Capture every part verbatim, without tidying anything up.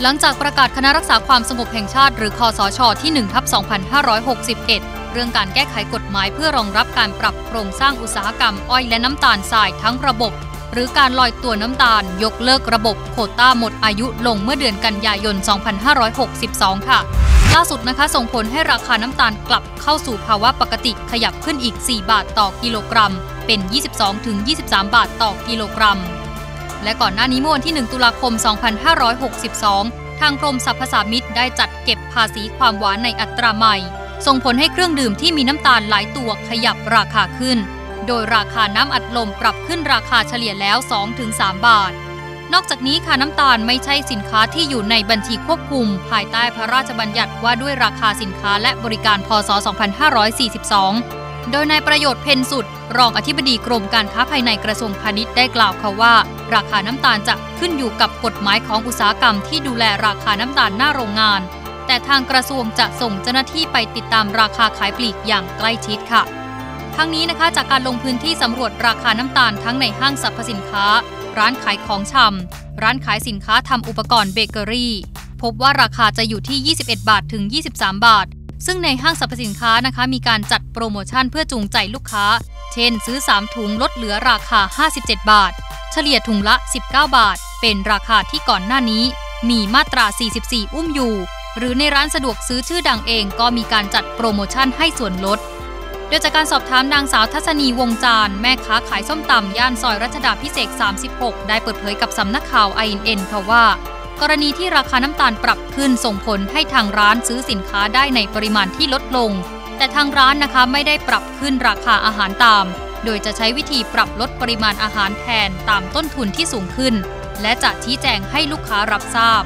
หลังจากประกาศคณะรักษาความสงบแห่งชาติหรือคสช.ที่ หนึ่งทับสองพันห้าร้อยหกสิบเอ็ด เรื่องการแก้ไขกฎหมายเพื่อรองรับการปรับโครงสร้างอุตสาหกรรมอ้อยและน้ำตาลทรายทั้งระบบหรือการลอยตัวน้ำตาลยกเลิกระบบโควต้าหมดอายุลงเมื่อเดือนกันยายน สองพันห้าร้อยหกสิบสอง ค่ะล่าสุดนะคะส่งผลให้ราคาน้ำตาลกลับเข้าสู่ภาวะปกติขยับขึ้นอีกสี่บาทต่อกิโลกรัมเป็น ยี่สิบสองถึงยี่สิบสาม บาทต่อกิโลกรัมและก่อนหน้านี้เมื่อวันที่หนึ่งตุลาคม สองพันห้าร้อยหกสิบสองทางกรมสรรพสามิตได้จัดเก็บภาษีความหวานในอัตราใหม่ส่งผลให้เครื่องดื่มที่มีน้ำตาลหลายตัวขยับราคาขึ้นโดยราคาน้ำอัดลมปรับขึ้นราคาเฉลี่ยแล้ว สองถึงสาม บาทนอกจากนี้ค่ะน้ำตาลไม่ใช่สินค้าที่อยู่ในบัญชีควบคุมภายใต้พระราชบัญญัติว่าด้วยราคาสินค้าและบริการพ.ศ. สองพันห้าร้อยสี่สิบสองโดยนายประโยชน์เพ็ญสุดรองอธิบดีกรมการค้าภายในกระทรวงพาณิชย์ได้กล่าวค่ะว่าราคาน้ำตาลจะขึ้นอยู่กับกฎหมายของอุตสาหกรรมที่ดูแลราคาน้ำตาลหน้าโรงงานแต่ทางกระทรวงจะส่งเจ้าหน้าที่ไปติดตามราคาขายปลีกอย่างใกล้ชิดค่ะทั้งนี้นะคะจากการลงพื้นที่สำรวจราคาน้ำตาลทั้งในห้างสรรพสินค้าร้านขายของชำร้านขายสินค้าทำอุปกรณ์เบเกอรี่พบว่าราคาจะอยู่ที่ยี่สิบเอ็ดบาทถึงยี่สิบสามบาทซึ่งในห้างสรรพสินค้านะคะมีการจัดโปรโมชั่นเพื่อจูงใจลูกค้าเช่นซื้อสามถุงลดเหลือราคาห้าสิบเจ็ดบาทเฉลี่ยถุงละสิบเก้าบาทเป็นราคาที่ก่อนหน้านี้มีมาตราสี่สิบสี่อุ้มอยู่หรือในร้านสะดวกซื้อชื่อดังเองก็มีการจัดโปรโมชั่นให้ส่วนลดโดยจากการสอบถามนางสาวทัศนีวงจานแม่ค้าขายส้มตำย่านซอยรัชดาภิเษกสามสิบหกได้เปิดเผยกับสำนักข่าว ไอ เอ็น เอ็น ค่ะว่ากรณีที่ราคาน้ำตาลปรับขึ้นส่งผลให้ทางร้านซื้อสินค้าได้ในปริมาณที่ลดลงแต่ทางร้านนะคะไม่ได้ปรับขึ้นราคาอาหารตามโดยจะใช้วิธีปรับลดปริมาณอาหารแทนตามต้นทุนที่สูงขึ้นและจะชี้แจงให้ลูกค้ารับทราบ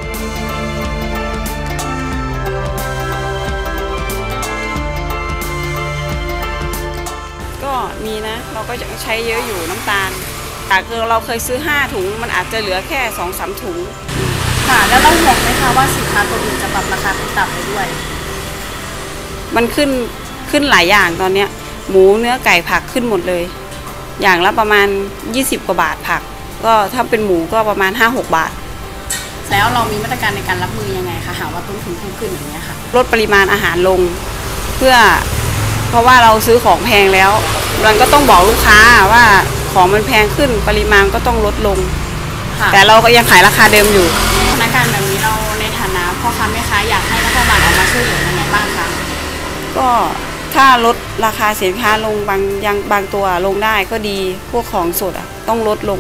ก็มีนะเราก็จะใช้เยอะอยู่น้ำตาลแต่คือเราเคยซื้อห้าถุงมันอาจจะเหลือแค่ สองสาม ถุงค่ะแล้วเราห่วงไหมคะว่าสินค้าตัวอื่นจะปรับราคาขึ้นตามไปด้วยมันขึ้นขึ้นหลายอย่างตอนเนี้ยหมูเนื้อไก่ผักขึ้นหมดเลยอย่างละประมาณยี่สิบกว่าบาทผักก็ถ้าเป็นหมูก็ประมาณ ห้าหก บาทแล้วเรามีมาตรการในการรับมือยังไงคะหากว่าต้นทุนเพิ่มขึ้นอย่างนี้ค่ะลดปริมาณอาหารลงเพื่อเพราะว่าเราซื้อของแพงแล้วมันก็ต้องบอกลูกค้าว่าของมันแพงขึ้นปริมาณก็ต้องลดลงแต่เราก็ยังขายราคาเดิมอยู่สถานการณ์แบบนี้เราในฐานะพ่อค้าแม่ค้าอยากให้รัฐบาลออกมาช่วยเหลือยังไงบ้างคะก็ถ้าลดราคาสินค้าลงบางยังบางตัวลงได้ก็ดีพวกของสดอ่ะต้องลดลง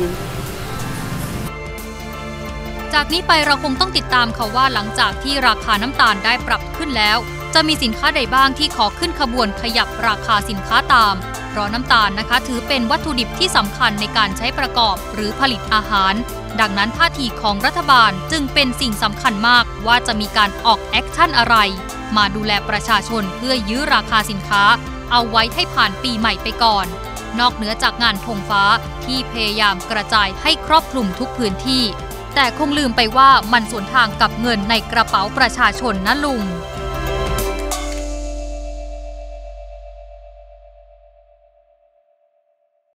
จากนี้ไปเราคงต้องติดตามค่ะว่าหลังจากที่ราคาน้ำตาลได้ปรับขึ้นแล้วจะมีสินค้าใดบ้างที่ขอขึ้นขบวนขยับราคาสินค้าตามเพราะน้ำตาลนะคะถือเป็นวัตถุดิบที่สำคัญในการใช้ประกอบหรือผลิตอาหารดังนั้นท่าทีของรัฐบาลจึงเป็นสิ่งสำคัญมากว่าจะมีการออกแอคชั่นอะไรมาดูแลประชาชนเพื่อยื้อราคาสินค้าเอาไว้ให้ผ่านปีใหม่ไปก่อนนอกเหนือจากงานธงฟ้าที่พยายามกระจายให้ครอบคลุมทุกพื้นที่แต่คงลืมไปว่ามันสวนทางกับเงินในกระเป๋าประชาชนนะลุง